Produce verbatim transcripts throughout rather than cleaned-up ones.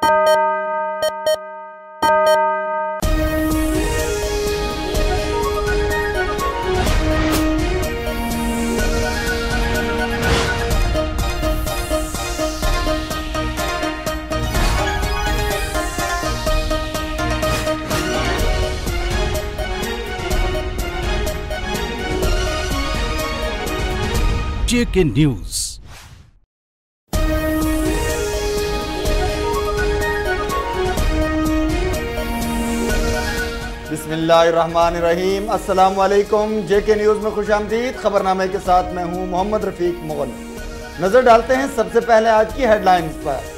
जेके news. बिस्मिल्लाहिर्रहमानिर्रहीम। अस्सलाम वालेकुम। जेके न्यूज में खुशामदीद। खबरनामे के साथ मैं हूं मोहम्मद रफीक मुगल। नजर डालते हैं सबसे पहले आज की हेडलाइंस पर।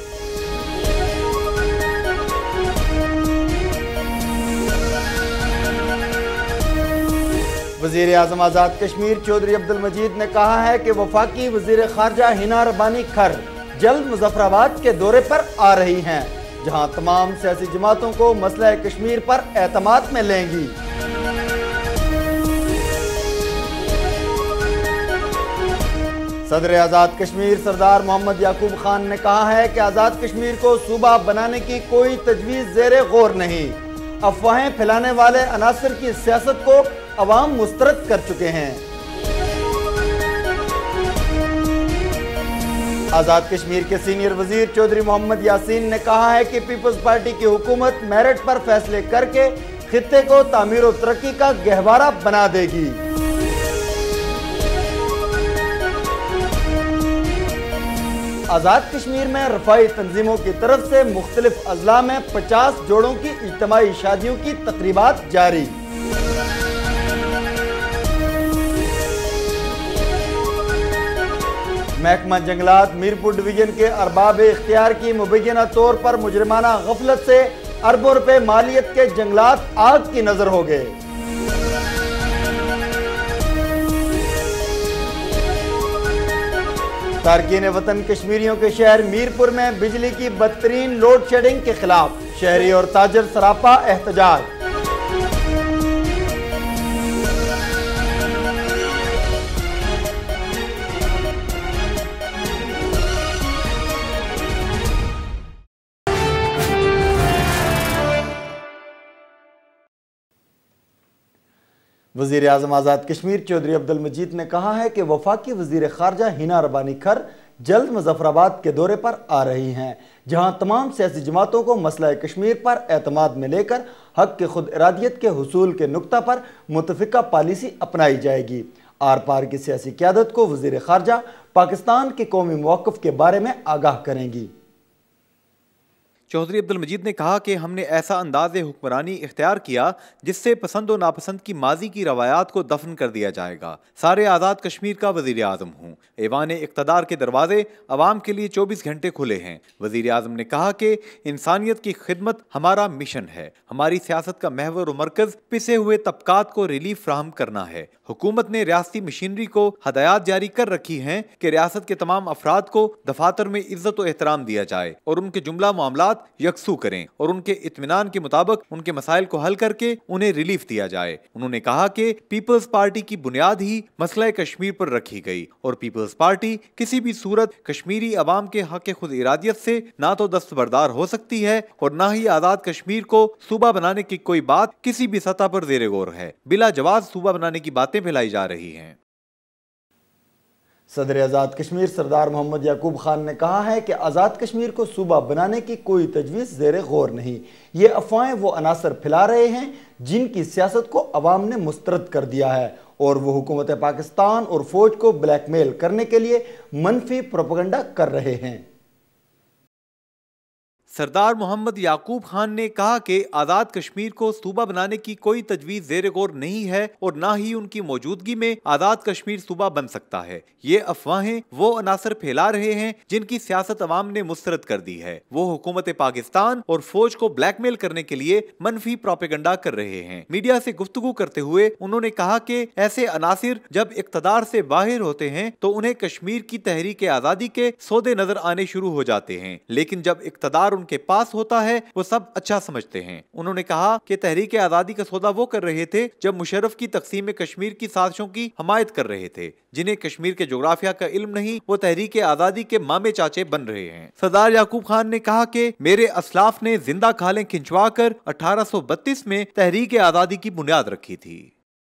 वजीर आजम आज़ाद कश्मीर चौधरी अब्दुल मजीद ने कहा है कि वफाकी वजीर खारजा हिना रब्बानी खर जल्द मुजफ्फराबाद के दौरे पर आ रही हैं, जहां तमाम सियासी जमातों को मसला कश्मीर पर एतमाद में लेंगी। सदर आज़ाद कश्मीर सरदार मोहम्मद याकूब खान ने कहा है कि आज़ाद कश्मीर को सूबा बनाने की कोई तजवीज़ ज़ेरे गौर नहीं। अफवाहें फैलाने वाले अनासर की सियासत को अवाम मुस्तरद कर चुके हैं। आज़ाद कश्मीर के सीनियर वजीर चौधरी मोहम्मद यासीन ने कहा है कि पीपल्स पार्टी की हुकूमत मेरिट पर फैसले करके खित्ते को तामीर और तरक्की का गहवारा बना देगी। आज़ाद कश्मीर में रफ़ाई तंजीमों की तरफ से मुख्तलिफ अजला में पचास जोड़ों की इज्तिमाई शादियों की तकरीबात जारी। महकमा जंगलात मीरपुर डिवीजन के अरबाब इख्तियार की मुबैना तौर पर मुजरिमाना गफलत से अरबों रुपए मालियत के जंगलात आग की नजर हो गए। तारकीन वतन कश्मीरियों के शहर मीरपुर में बिजली की बदतरीन लोड शेडिंग के खिलाफ शहरी और ताजर सरापा एहतजाज। वज़ीर आज़म आज़ाद कश्मीर चौधरी अब्दुल मजीद ने कहा है कि वफाकी वज़ीर खारजा हिना रब्बानी खर जल्द मुजफ्फराबाद के दौरे पर आ रही हैं, जहां तमाम सियासी जमातों को मसला कश्मीर पर एतमाद में लेकर हक के खुद इरादियत के हुसूल के नुक्ता पर मुतफ़िका पॉलिसी अपनाई जाएगी। आर पार की सियासी क़यादत को वज़ीर खारजा पाकिस्तान के कौमी मौक़िफ़ के बारे में आगाह करेंगी। चौधरी अब्दुल मजीद ने कहा कि हमने ऐसा अंदाज हुक्मरानी इख्तियार किया जिससे पसंद और नापसंद की माजी की रवायात को दफन कर दिया जाएगा। सारे आज़ाद कश्मीर का वज़ीर आज़म हूँ। ऐवान इक़्तिदार के दरवाजे अवाम के लिए चौबीस घंटे खुले हैं। वज़ीर आज़म ने कहा कि इंसानियत की खिदमत हमारा मिशन है। हमारी सियासत का महवर व मरकज़ पिसे हुए तबकात को रिलीफ फ्राहम करना है। हुकूमत ने रियासती मशीनरी को हदायत जारी कर रखी हैं कि रियासत के तमाम अफराद को दफातर में इज्जत व एहतराम दिया जाए और उनके जुमला मामलात यकसू करें और उनके इत्मीनान के मुताबिक उनके मसाइल को हल करके उन्हें रिलीफ दिया जाए। उन्होंने कहा कि पीपल्स पार्टी की बुनियाद ही मसला कश्मीर पर रखी गई और पीपल्स पार्टी किसी भी सूरत कश्मीरी अवाम के हक खुद इरादियत से ना तो दस्तबरदार हो सकती है और ना ही आज़ाद कश्मीर को सूबा बनाने की कोई बात किसी भी सतह पर ज़ेरे गौर है। बिला जवाब सूबा बनाने की बातें फैलाई जा रही हैं। सदर आज़ाद कश्मीर सरदार मोहम्मद याकूब खान ने कहा है कि आज़ाद कश्मीर को सूबा बनाने की कोई तजवीज़ ज़ेरे गौर नहीं। ये अफवाहें वो अनासर फैला रहे हैं जिनकी सियासत को अवाम ने मुस्तरद कर दिया है और वो हुकूमत पाकिस्तान और फौज को ब्लैकमेल करने के लिए मनफी प्रोपेगेंडा कर रहे हैं। सरदार मोहम्मद याकूब खान ने कहा कि आज़ाद कश्मीर को सूबा बनाने की कोई तजवीज़ ज़ेरे गौर नहीं है और ना ही उनकी मौजूदगी में आज़ाद कश्मीर सूबा बन सकता है। ये अफवाहें वो अनासर फैला रहे हैं जिनकी सियासत अवाम ने मुस्तरद कर दी है। वो हुकूमत पाकिस्तान और फौज को ब्लैकमेल करने के लिए मनफी प्रोपेगेंडा कर रहे हैं। मीडिया से गुफ्तगू करते हुए उन्होंने कहा कि ऐसे अनासिर जब इक़्तिदार से बाहर होते हैं तो उन्हें कश्मीर की तहरीक आज़ादी के सौदे नजर आने शुरू हो जाते हैं, लेकिन जब इक़्तिदार उनके पास होता है वो सब अच्छा समझते हैं। उन्होंने कहा कि तहरीक आजादी का सौदा वो कर रहे थे जब मुशर्रफ की तकसीम कश्मीर की साजिशों की हमायत कर रहे थे। जिन्हें कश्मीर के जोग्राफिया का इल्म नहीं, वो तहरीक आजादी के मामे चाचे बन रहे हैं। सरदार याकूब खान ने कहा कि मेरे असलाफ ने जिंदा खालें खिंचवा कर अठारह सौ बत्तीस में तहरीक आजादी की बुनियाद रखी थी।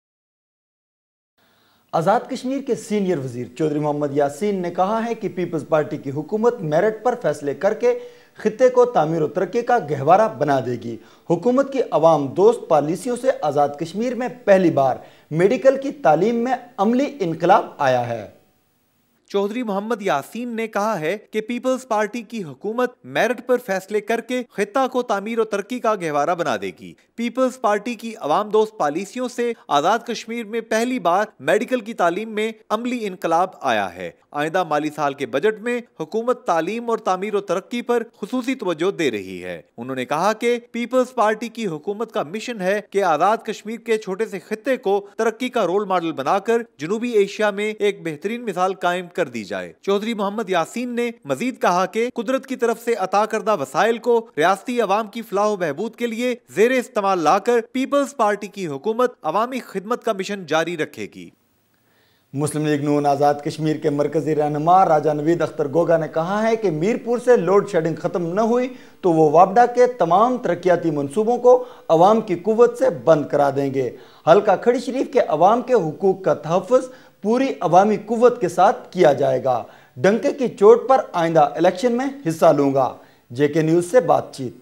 आजाद कश्मीर के सीनियर वजीर चौधरी मोहम्मद यासीन ने कहा है कि पीपल्स पार्टी की हुकूमत मेरिट पर फैसले करके खित्ते को तामीर और तरक्की का गहवारा बना देगी। हुकूमत की अवाम दोस्त पॉलिसियों से आजाद कश्मीर में पहली बार मेडिकल की तालीम में अमली इनकलाब आया है। चौधरी मोहम्मद यासीन ने कहा है कि पीपल्स पार्टी की हुकूमत मेरिट पर फैसले करके खित्ता को तामीर और तरक्की का गहवारा बना देगी। पीपल्स पार्टी की अवाम दोस्त पॉलिसियों से आजाद कश्मीर में पहली बार मेडिकल की तालीम में अमली इनकलाब आया है। आइंदा माली साल के बजट में हुकूमत तालीम और तामीर और तरक्की पर खुसूसी तवज्जो दे रही है। उन्होंने कहा कि पीपल्स पार्टी की हुकूमत का मिशन है कि आजाद कश्मीर के छोटे से खित्ते को तरक्की का रोल मॉडल बनाकर जनूबी एशिया में एक बेहतरीन मिसाल कायम कर दी जाए। चौधरी मोहम्मद यासीन ने मजीद कहा कि कुदरत की तरफ से अता करदा वसाइल को रियासती अवाम की फलाह बहबूद के लिए जेर इस्तेमाल लाकर पीपल्स पार्टी की हुकूमत अवामी खिदमत का मिशन जारी रखेगी। मुस्लिम लीग नून आज़ाद कश्मीर के मरकजी रहनुमा राजा नवीद अख्तर गोगा ने कहा है कि मीरपुर से लोड शेडिंग खत्म न हुई तो वो वापडा के तमाम तरक्याती मंसूबों को अवाम की कुव्वत से बंद करा देंगे। हल्का खड़ी शरीफ के अवाम के हुकूक का तहफ़्फ़ुज़ पूरी अवामी कुव्वत के साथ किया जाएगा। डंके की चोट पर आइंदा इलेक्शन में हिस्सा लूंगा। जेके न्यूज से बातचीत।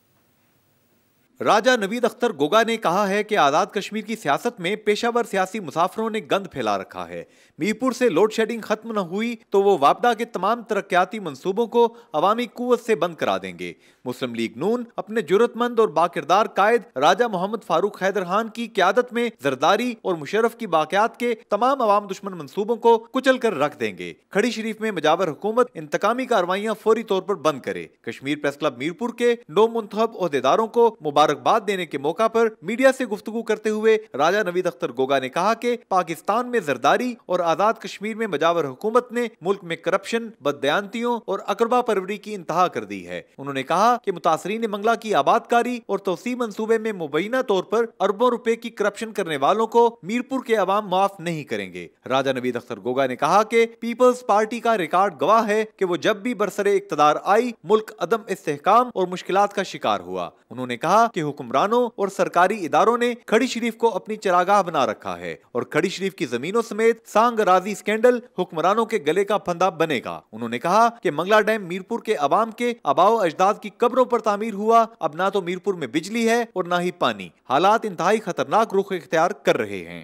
राजा नवीद अख्तर गोगा ने कहा है कि आज़ाद कश्मीर की सियासत में पेशावर सियासी मुसाफिरों ने गंद फैला रखा है। मीरपुर से लोड शेडिंग खत्म न हुई तो वो वापडा के तमाम तरक्याती मंसूबों को अवामी कुव्वत से बंद करा देंगे। मुस्लिम लीग नून अपने जुर्रतमंद और बाकिरदार कायद राजा मोहम्मद फारूक हैदर खान की क़यादत में जरदारी और मुशर्रफ की बाक़ियात के तमाम अवाम दुश्मन मंसूबों को कुचल कर रख देंगे। खड़ी शरीफ में मुजावर हुकूमत इंतकामी कार्रवाइयाँ फौरी तौर पर बंद करे। कश्मीर प्रेस क्लब मीरपुर के नौ मुंतखब ओहदेदारों को मुबारकबाद देने के मौका पर मीडिया से गुफ्तगू करते हुए राजा नवीद अख्तर गोगा ने कहा कि पाकिस्तान में जरदारी और आजाद कश्मीर में मुजावर हुकूमत ने मुल्क में करप्शन, बददयांतियों और अकरबा परवरी की इंतहा कर दी है। उन्होंने कहा कि मुतासरीन मंगला की आबादकारी और तोसी मंसूबे में मुबैना तौर पर अरबों रुपए की करप्शन करने वालों को मीरपुर के अवाम माफ नहीं करेंगे। राजा नवीद अख्तर गोगा ने कहा कि पीपल्स पार्टी का रिकॉर्ड गवाह है कि वो जब भी बरसरे इक्तदार आई मुल्क अदम इस्तेहकाम और मुश्किलात का शिकार हुआ। उन्होंने कहा कि हुक्मरानों और सरकारी इदारों ने खड़ी शरीफ को अपनी चरागाह बना रखा है और खड़ी शरीफ की जमीनों समेत सांग राजी स्कैंडल हुक्मरानों के गले का फंदा बनेगा। उन्होंने कहा कि मंगला डैम मीरपुर के अवाम के आबाओ अजदाद की कब्रों पर तामीर हुआ, अब ना तो मीरपुर में बिजली है और ना ही पानी। हालात इंतहाई खतरनाक रुख इख्तियार कर रहे हैं।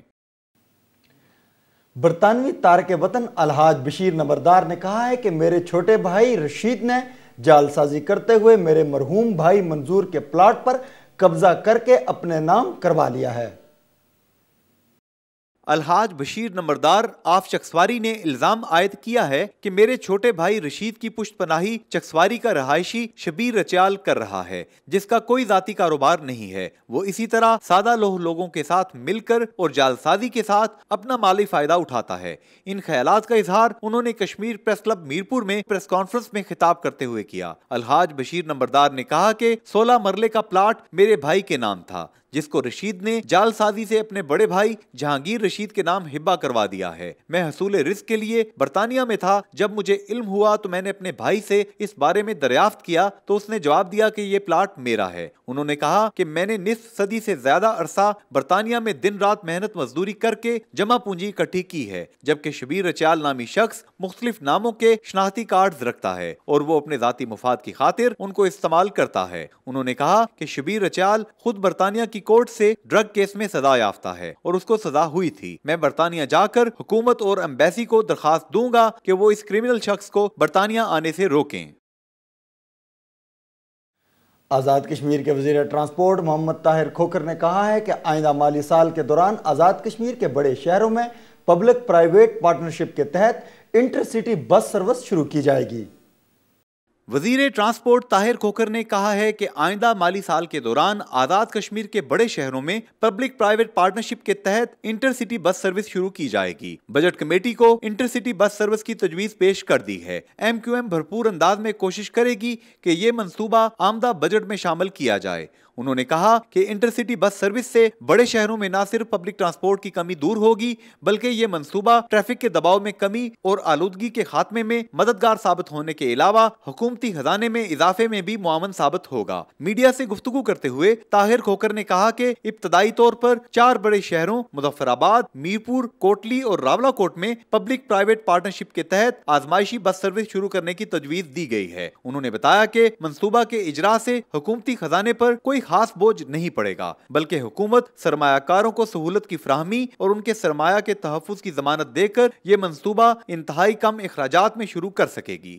बरतानवी तारक वतन अलहाज बशीर नंबरदार ने कहा है कि मेरे छोटे भाई रशीद ने जालसाजी करते हुए मेरे मरहूम भाई मंजूर के प्लाट पर कब्जा करके अपने नाम करवा लिया है। अलहाज बशीर नंबरदार आफ चकसवारी ने इल्जाम आयद किया है कि मेरे छोटे भाई रशीद की पुश्त पनाही चकसवारी का रहायशी शबीर रचाल कर रहा है, जिसका कोई जाती कारोबार नहीं है। वो इसी तरह सादा लोह लोगों के साथ मिलकर और जालसाजी के साथ अपना माली फायदा उठाता है। इन ख्यालात का इजहार उन्होंने कश्मीर प्रेस क्लब मीरपुर में प्रेस कॉन्फ्रेंस में खिताब करते हुए किया। अलहाज बशीर नंबरदार ने कहा कि सोलह मरले का प्लाट मेरे भाई के नाम था, जिसको रशीद ने जालसाजी से अपने बड़े भाई जहांगीर रशीद के नाम हिब्बा करवा दिया है। मैं हसूल रिस्क के लिए बरतानिया में था। जब मुझे इल्म हुआ तो मैंने अपने भाई से इस बारे में दरियाफ्त किया तो उसने जवाब दिया कि ये प्लाट मेरा है। उन्होंने कहा कि मैंने निस्फ सदी से ज्यादा अरसा बरतानिया में दिन रात मेहनत मजदूरी करके जमा पूंजी इकट्ठी की है, जबकि शबीर रचाल नामी शख्स मुख्तलिफ नामों के शनाख्ती कार्ड रखता है और वो अपने जाती मुफाद की खातिर उनको इस्तेमाल करता है। उन्होंने कहा कि शबीर रचाल खुद बरतानिया की कोर्ट से ड्रग केस में सजा याफ्ता है और उसको सजा हुई थी। मैं बरतानिया जाकर हुकूमत और एम्बेसी को दरखास्त दूंगा कि वो इस क्रिमिनल शख्स को बरतानिया आने से रोकें। आज़ाद कश्मीर के वज़ीर ट्रांसपोर्ट मोहम्मद ताहिर खोखर ने कहा है कि आइंदा माली साल के दौरान आज़ाद कश्मीर के बड़े शहरों में पब्लिक प्राइवेट पार्टनरशिप के तहत इंटरसिटी बस सर्विस शुरू की जाएगी। वजीर ट्रांसपोर्ट ताहिर खोखर ने कहा है कि आइंदा माली साल के दौरान आजाद कश्मीर के बड़े शहरों में पब्लिक प्राइवेट पार्टनरशिप के तहत इंटरसिटी बस सर्विस शुरू की जाएगी। बजट कमेटी को इंटरसिटी बस सर्विस की तजवीज पेश कर दी है। एम क्यू एम भरपूर अंदाज में कोशिश करेगी कि ये मंसूबा आमदा बजट में शामिल किया जाए। उन्होंने कहा कि इंटरसिटी बस सर्विस से बड़े शहरों में न सिर्फ पब्लिक ट्रांसपोर्ट की कमी दूर होगी, बल्कि ये मंसूबा ट्रैफिक के दबाव में कमी और आलूदगी के खात्मे में मददगार साबित होने के अलावा हुकूमती खजाने में इजाफे में भी मुआवन साबित होगा। मीडिया से गुफ्तगू करते हुए ताहिर खोखर ने कहा कि इब्तदाई तौर पर चार बड़े शहरों मुजफ्फराबाद, मीरपुर, कोटली और रावलाकोट में पब्लिक प्राइवेट पार्टनरशिप के तहत आजमाइशी बस सर्विस शुरू करने की तजवीज दी गई है। उन्होंने बताया कि मंसूबा के इजरा से हुकूमती खजाने पर कोई खास बोझ नहीं पड़ेगा, बल्कि हुकूमत सरमायाकारों को सहूलत की फ्राहमी और उनके सरमाया के तहफ्फुज की जमानत देकर यह मंसूबा इंतहाई कम इखराजात में शुरू कर सकेगी।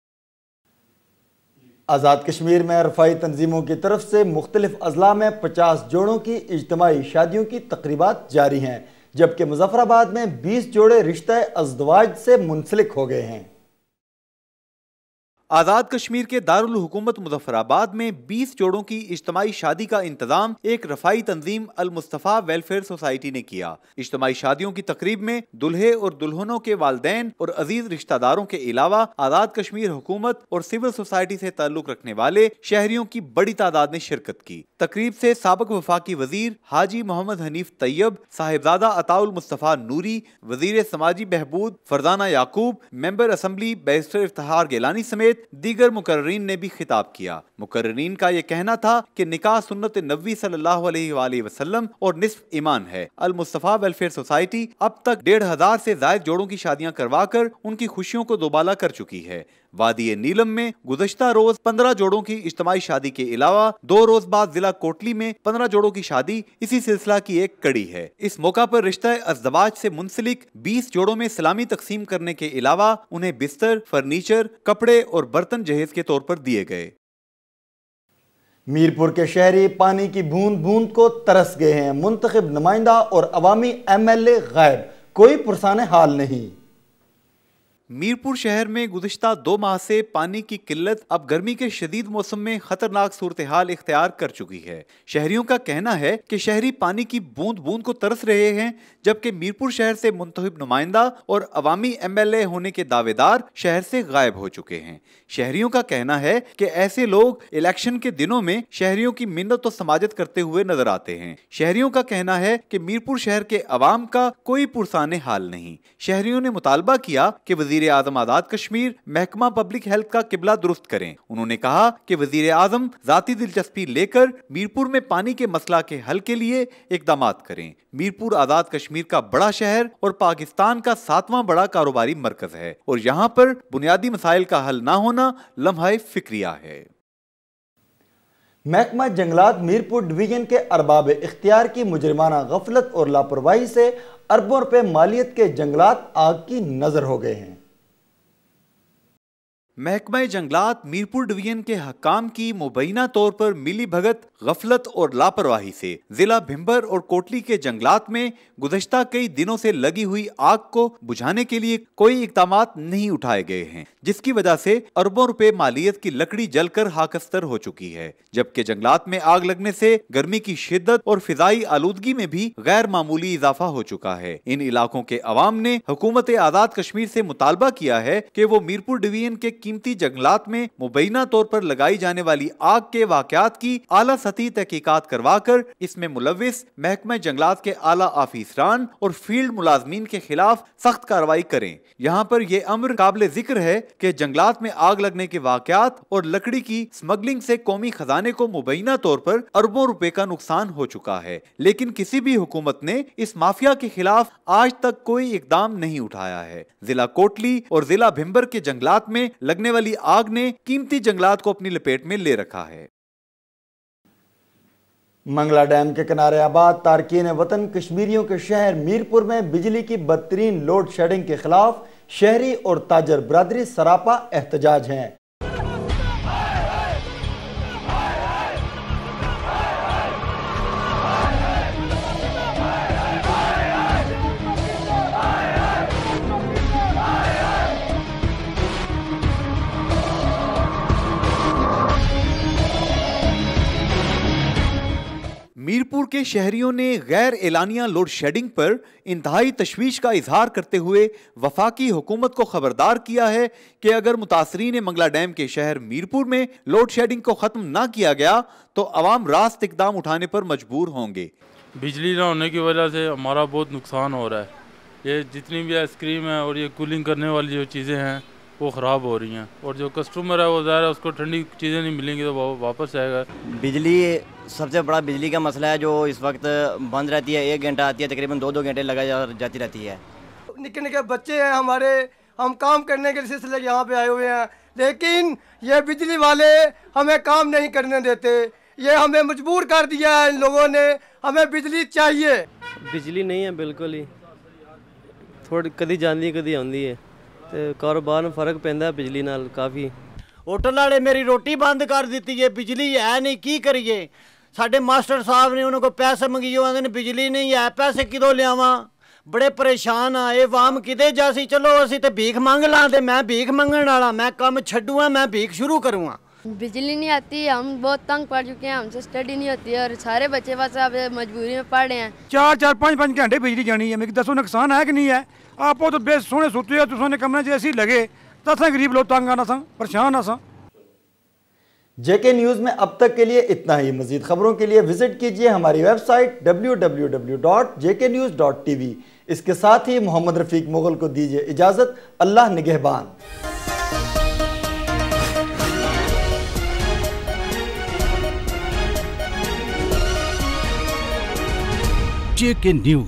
आज़ाद कश्मीर में रफ़ाई तंजीमों की तरफ से मुख्तलिफ अजला में पचास जोड़ों की इज्तिमाई शादियों की तकरीबात जारी हैं, जबकि मुजफ्फराबाद में बीस जोड़े रिश्ता अज़दवाज से मुंसलिक हो गए हैं। आज़ाद कश्मीर के दारुल हुकूमत मुजफ्फराबाद में बीस जोड़ों की इज्तिमाई शादी का इंतजाम एक रफ़ाई तंजीम अल मुस्तफ़ा वेलफेयर सोसाइटी ने किया। इज्तिमाई शादियों की तकरीब में दुल्हे और दुल्हनों के वालदैन और अजीज रिश्तेदारों के अलावा आज़ाद कश्मीर हुकूमत और सिविल सोसाइटी से ताल्लुक रखने वाले शहरियों की बड़ी तादाद ने शिरकत की। तकरीब से साबिक वफाकी वजीर हाजी मोहम्मद हनीफ तैयब, साहिबजादा अताउल मुस्तफ़ा नूरी, वजीर समाजी बहबूद Farzana Yaqub, member assembly barrister Iftikhar Gilani समेत दीगर मुकर्रीन ने भी खिताब किया। मुकर्रीन का यह कहना था कि निकाह सुन्नत नबी सल्लल्लाहु अलैहि वसल्लम और निस्फ ईमान है। अल मुस्तफ़ा वेलफेयर सोसाइटी अब तक डेढ़ हजार से ज्यादा जोड़ों की शादियां करवाकर उनकी खुशियों को दोबाला कर चुकी है। वादी नीलम में गुज़श्ता रोज पंद्रह जोड़ों की इज्तिमाई शादी के अलावा दो रोज बाद जिला कोटली में पंद्रह जोड़ों की शादी इसी सिलसिला की एक कड़ी है। इस मौका पर रिश्ता अज़दवाज से मुंसलिक बीस जोड़ों में सलामी तकसीम करने के अलावा उन्हें बिस्तर, फर्नीचर, कपड़े और बर्तन जहेज के तौर पर दिए गए। मीरपुर के शहरी पानी की बूंद बूंद को तरस गए हैं। मुंतखब नुमाइंदा और अवामी एम एल ए गायब, कोई पुरसाने हाल नहीं। मीरपुर शहर में गुज़िश्ता दो माह से पानी की किल्लत अब गर्मी के शदीद मौसम में खतरनाक सूरत हाल इख्तियार कर चुकी है। शहरियों का कहना है कि शहरी पानी की बूंद बूंद को तरस रहे हैं, जबकि मीरपुर शहर से मुंतखब नुमाइंदा और अवामी एम एल ए होने के दावेदार शहर से गायब हो चुके हैं। शहरियों का कहना है कि ऐसे लोग इलेक्शन के दिनों में शहरियों की मिन्नत और समाजत करते हुए नजर आते हैं। शहरियों का कहना है कि मीरपुर शहर के अवाम का कोई पुरसाने हाल नहीं। शहरियों ने मुतालबा किया कि वजीर आजम आजाद कश्मीर महकमा पब्लिक हेल्थ का किबला दुरुस्त करें। उन्होंने कहा कि वजीर आजम जाती दिलचस्पी लेकर मीरपुर में पानी के मसला के हल के लिए इकदाम करें। मीरपुर आजाद कश्मीर का बड़ा शहर और पाकिस्तान का सातवां बड़ा कारोबारी मरकज है और यहाँ पर बुनियादी मसाइल का हल ना होना लम्हाए फिक्रिया है। महकमा जंगलात मीरपुर डिवीजन के अरबाब इख्तियार की मुजरिमाना गफलत और लापरवाही से अरबों रुपए मालियत के जंगलात आग की नजर हो गए हैं। महकमा जंगलात मीरपुर डिवीजन के हकाम की मुबैना तौर पर मिली भगत, गफलत और लापरवाही से जिला भिंबर और कोटली के जंगलात में गुज़श्ता कई दिनों से लगी हुई आग को बुझाने के लिए कोई इक़दाम नहीं उठाए गए हैं, जिसकी वजह से अरबों रुपए मालियत की लकड़ी जलकर हाकस्तर हो चुकी है। जबकि जंगलात में आग लगने से गर्मी की शिद्दत और फिजाई आलूदगी में भी गैर मामूली इजाफा हो चुका है। इन इलाकों के अवाम ने हुकूमत आजाद कश्मीर से मुतालबा किया है कि वो मीरपुर डिवीजन के कीमती जंगलात में मुबैना तौर पर लगाई जाने वाली आग के वाकयात की आला सतही तहकीकात करवाकर इसमें मुलविस महकमा जंगलात के आला आफिसरान और फील्ड मुलाजमीन के खिलाफ सख्त कार्रवाई करें। यहाँ पर यह अम्र काबिल जिक्र है कि जंगलात में आग लगने के वाकयात और लकड़ी की स्मगलिंग से कौमी खजाने को मुबैना तौर पर अरबों रुपए का नुकसान हो चुका है, लेकिन किसी भी हुकूमत ने इस माफिया के खिलाफ आज तक कोई इकदाम नहीं उठाया है। जिला कोटली और जिला भिंबर के जंगलात में लगने वाली आग ने कीमती जंगलात को अपनी लपेट में ले रखा है। मंगला डैम के किनारे आबाद तारकीन वतन कश्मीरियों के शहर मीरपुर में बिजली की बदतरीन लोड शेडिंग के खिलाफ शहरी और ताजर बरादरी सरापा एहतजाज हैं। मीरपुर के शहरियों ने गैर एलानिया लोड शेडिंग पर इंतहाई तशवीश का इजहार करते हुए वफाकी हुकूमत को खबरदार किया है कि अगर मुतासरीन मंगला डैम के शहर मीरपुर में लोड शेडिंग को ख़त्म ना किया गया तो अवाम रास्त इकदाम उठाने पर मजबूर होंगे। बिजली ना होने की वजह से हमारा बहुत नुकसान हो रहा है। ये जितनी भी आइसक्रीम है और ये कूलिंग करने वाली जो चीज़ें हैं वो ख़राब हो रही हैं, और जो कस्टमर है वो ज़ाहिर है उसको ठंडी चीज़ें नहीं मिलेंगी तो वो वापस आएगा। बिजली सबसे बड़ा बिजली का मसला है जो इस वक्त बंद रहती है, एक घंटा आती है, तकरीबन दो दो घंटे लगा जा, जाती रहती है। निके निके बच्चे हैं हमारे, हम काम करने के सिलसिले यहाँ पे आए हुए हैं, लेकिन ये बिजली वाले हमें काम नहीं करने देते। ये हमें मजबूर कर दिया है इन लोगों ने, हमें बिजली चाहिए। बिजली नहीं है बिल्कुल ही, थोड़ी कदी जाती कदी आती है, तो कारोबार में फर्क पैंदा है बिजली नाल काफ़ी। होटल वाले मेरी रोटी बंद कर दी है, बिजली है नहीं, की करिए। साडे मास्टर साहब ने उन्होंने पैसे मंगियो, आंदे बिजली नहीं है, पैसे किदों लियावां, बड़े परेशान आ। ये वाम किदे जासी, चलो असी तो भीख मंग ला, ते मैं भीख मंगण वाला, मैं काम छड्डूआ, मैं भीख शुरू करूँगा। बिजली नहीं आती, हम बहुत तंग पड़ चुके हैं, हमसे स्टडी नहीं होती है और सारे बच्चे बस अब मजबूरी में पढ़ रहे हैं। चार चार पाँच पाँच घंटे बिजली जानी है, मेरे दसो नुकसान है कि नहीं है। आप तो बेस सोने सुते हो, तुमने कमरे जैसी लगे तो असा गरीब लोग तंग आना सा, परेशान आसा। जेके न्यूज़ में अब तक के लिए इतना ही। मजीद खबरों के लिए विजिट कीजिए हमारी website W W W dot J K news dot T V. इसके साथ ही मोहम्मद रफीक मुगल को दीजिए इजाज़त। अल्लाह निगहबान। JK news.